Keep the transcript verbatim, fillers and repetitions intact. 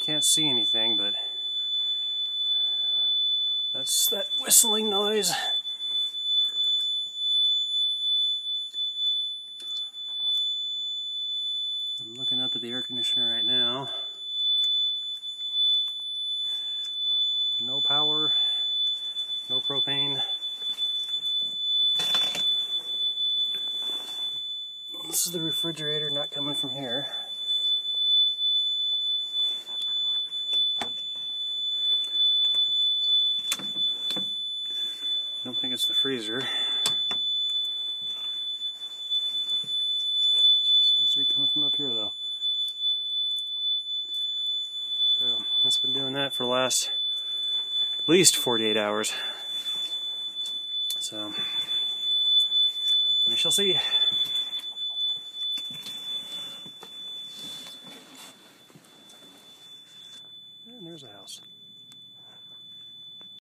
can't see anything, but that's that whistling noise. I'm looking up at the air conditioner right now. No power, no propane. This is the refrigerator, not coming from here. I don't think it's the freezer. Seems to be coming from up here though. So it's been doing that for the last at least forty-eight hours. So we shall see. And there's a house.